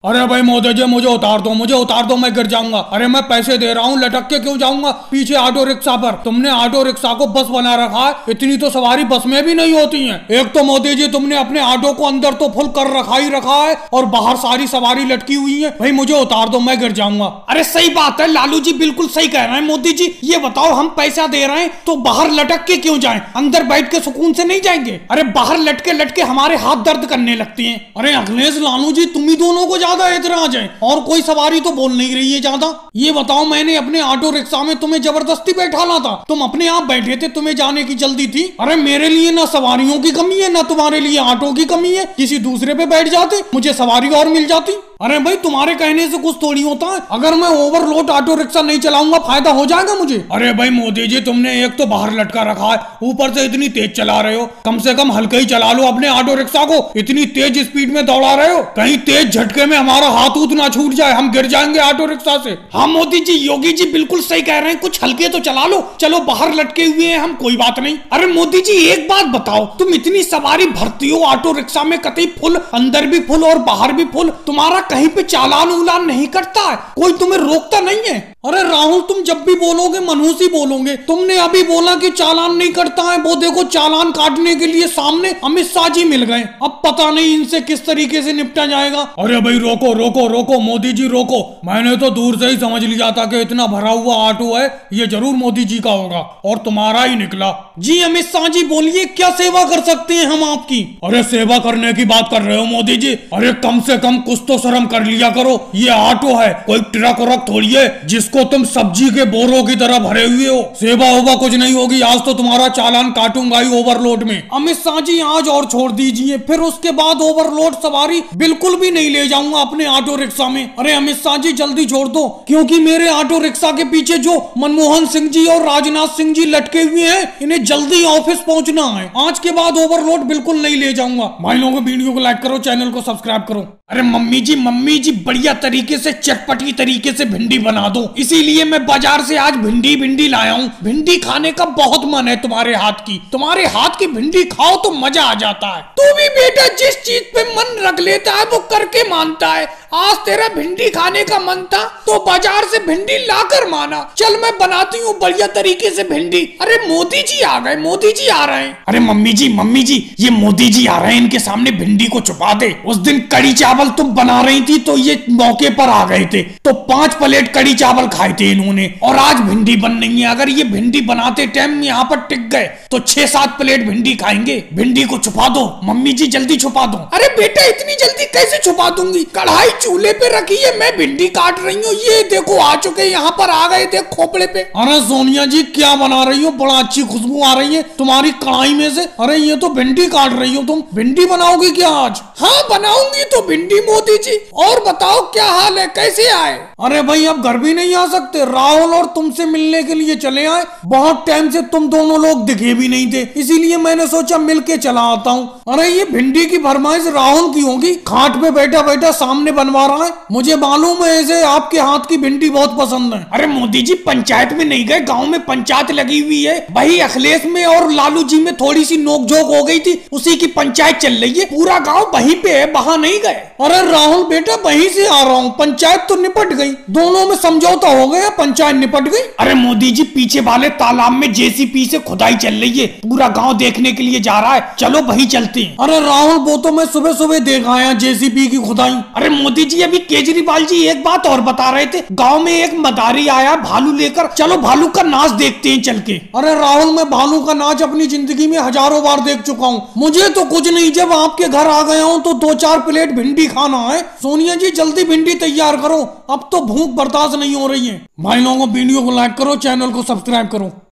अरे भाई मोदी जी मुझे उतार दो, मैं गिर जाऊंगा। अरे मैं पैसे दे रहा हूँ, लटक के क्यों जाऊंगा पीछे ऑटो रिक्शा पर। तुमने ऑटो रिक्शा को बस बना रखा है, इतनी तो सवारी बस में भी नहीं होती है। एक तो मोदी जी तुमने अपने ऑटो को अंदर तो फुल कर रखा ही रखा है और बाहर सारी सवारी लटकी हुई है। भाई मुझे उतार दो, मैं गिर जाऊंगा। अरे सही बात है लालू जी, बिल्कुल सही कह रहे हैं मोदी जी। ये बताओ हम पैसा दे रहे हैं तो बाहर लटक के क्यों जाए, अंदर बैठ के सुकून से नहीं जाएंगे। अरे बाहर लटके लटके हमारे हाथ दर्द करने लगते हैं। अरे अखिलेश लालू जी तुम ही दोनों को ज्यादा एतराज है और कोई सवारी तो बोल नहीं रही है ज्यादा। ये बताओ मैंने अपने ऑटो रिक्शा में तुम्हें जबरदस्ती बैठाना था, तुम अपने आप बैठे थे, तुम्हें जाने की जल्दी थी। अरे मेरे लिए ना सवारियों की कमी है ना तुम्हारे लिए ऑटो की कमी है, किसी दूसरे पे बैठ जाते, मुझे सवारी और मिल जाती। अरे भाई तुम्हारे कहने से कुछ थोड़ी होता है, अगर मैं ओवरलोड ऑटो रिक्शा नहीं चलाऊंगा फायदा हो जाएगा मुझे। अरे भाई मोदी जी तुमने एक तो बाहर लटका रखा है, ऊपर से इतनी तेज चला रहे हो, कम से कम हल्का ही चला लो अपने ऑटो रिक्शा को, इतनी तेज स्पीड में दौड़ा रहे हो, कहीं तेज झटके में हमारा हाथ उत ना छूट जाए, हम गिर जाएंगे ऑटो रिक्शा से। हाँ मोदी जी, योगी जी बिल्कुल सही कह रहे हैं, कुछ हल्के तो चला लो, चलो बाहर लटके हुए हैं हम, कोई बात नहीं। अरे मोदी जी एक बात बताओ, तुम इतनी सवारी भरती हो ऑटो रिक्शा में, कतई फुल, अंदर भी फुल और बाहर भी फुल, तुम्हारा कहीं पे चालान उलान नहीं करता है, कोई तुम्हें रोकता नहीं है। अरे राहुल तुम जब भी बोलोगे मनहूसी बोलोगे, तुमने अभी बोला कि चालान नहीं करता है, वो देखो चालान काटने के लिए सामने अमित शाह जी मिल गए, अब पता नहीं इनसे किस तरीके से निपटा जाएगा। अरे भाई रोको रोको रोको मोदी जी रोको, मैंने तो दूर से ही समझ लिया था कि इतना भरा हुआ ऑटो है, ये जरूर मोदी जी का होगा और तुम्हारा ही निकला। जी अमित शाह जी बोलिए, क्या सेवा कर सकते हैं हम आपकी। अरे सेवा करने की बात कर रहे हो मोदी जी, अरे कम से कम कुछ तो शर्म कर लिया करो, ये ऑटो है कोई ट्रक व्रक थोड़ी है जिसको तुम सब्जी के बोरों की तरह भरे हुए हो, सेवा होगा कुछ नहीं होगी, आज तो तुम्हारा चालान काटूंगा ही ओवरलोड में। अमित शाह जी आज और छोड़ दीजिए, फिर उसके बाद ओवरलोड सवारी बिल्कुल भी नहीं ले जाऊंगा अपने ऑटो रिक्शा में। अरे अमित शाह जी जल्दी छोड़ दो, क्योंकि मेरे ऑटो रिक्शा के पीछे जो मनमोहन सिंह जी और राजनाथ सिंह जी लटके हुए हैं, इन्हें जल्दी ऑफिस पहुंचना है, आज के बाद ओवरलोड बिल्कुल नहीं ले जाऊंगा। भाई लोगों वीडियो को लाइक करो, चैनल को सब्सक्राइब करो। अरे मम्मी जी बढ़िया तरीके से चटपटी तरीके से भिंडी बना दो, इसीलिए मैं बाजार से आज भिंडी लाया हूँ। भिंडी खाने का बहुत मन है तुम्हारे हाथ की, तुम्हारे हाथ की भिंडी खाओ तो मजा आ जाता है। तू भी बेटा जिस चीज पे मन रख लेता है वो करके मानता है, आज तेरा भिंडी खाने का मन था तो बाजार से भिंडी लाकर माना, चल मैं बनाती हूँ बढ़िया तरीके से भिंडी। अरे मोदी जी आ गए, मोदी जी आ रहे हैं। अरे मम्मी जी ये मोदी जी आ रहे हैं, इनके सामने भिंडी को छुपा दे। उस दिन कड़ी चावल तुम बना रही थी तो ये मौके पर आ गए थे, तो 5 प्लेट कड़ी चावल खाए थे इन्होंने, और आज भिंडी बन रही है। अगर ये भिंडी बनाते टाइम यहाँ पर टिक गए तो 6-7 प्लेट भिंडी खाएंगे। भिंडी को छुपा दो मम्मी जी, जल्दी छुपा दो। अरे बेटा इतनी जल्दी कैसे छुपा दूंगी, कढ़ाई चूल्हे पे रखी है, मैं भिंडी काट रही हूँ, ये देखो आ चुके, यहाँ पर आ गए थे खोपड़े पे। अरे सोनिया जी क्या बना रही हो, बड़ा अच्छी खुशबू आ रही है तुम्हारी कढ़ाई में से। अरे ये तो भिंडी काट रही हो तुम, भिंडी बनाओगी क्या आज? हाँ बनाऊंगी तो भिंडी मोदी जी। और बताओ क्या हाल है, कैसे आए? अरे भाई अब घर भी नहीं आ सकते, राहुल और तुमसे मिलने के लिए चले आए, बहुत टाइम से तुम दोनों लोग दिखे भी नहीं थे, इसीलिए मैंने सोचा मिलके चला आता हूँ। अरे ये भिंडी की फरमाइश राहुल की होगी, खाट पे बैठा बैठा सामने बनवा रहा है, मुझे मालूम है ऐसे आपके हाथ की भिंडी बहुत पसंद है। अरे मोदी जी पंचायत में नहीं गए, गांव में पंचायत लगी हुई है, भाई अखिलेश में और लालू जी में थोड़ी सी नोकझोंक हो गई थी, उसी की पंचायत चल रही है, पूरा गांव वहीं पे है, वहां नहीं गए। अरे राहुल बेटा वहीं से आ रहा हूँ, पंचायत तो निपट गई, दोनों में समझौता हो गया, पंचायत निपट गई। अरे मोदी जी पीछे वाले तालाब में जेसीबी से खुदाई चल रही है, पूरा गांव देखने के लिए जा रहा है, चलो वहीं चलते हैं। अरे राहुल वो तो मैं सुबह सुबह देख आया जेसीबी की खुदाई। अरे मोदी जी अभी केजरीवाल जी एक बात और बता रहे थे, गांव में एक मदारी आया भालू लेकर, चलो भालू का नाच देखते हैं चल के। अरे राहुल मैं भालू का नाच अपनी जिंदगी में हजारों बार देख चुका हूँ, मुझे तो कुछ नहीं, जब आपके घर आ गया हूँ तो 2-4 प्लेट भिंडी खाना है। सोनिया जी जल्दी भिंडी तैयार करो, अब तो भूख बर्दाश्त नहीं हो रही है। भाई लोगों वीडियो को लाइक करो, चैनल को सब्सक्राइब करो।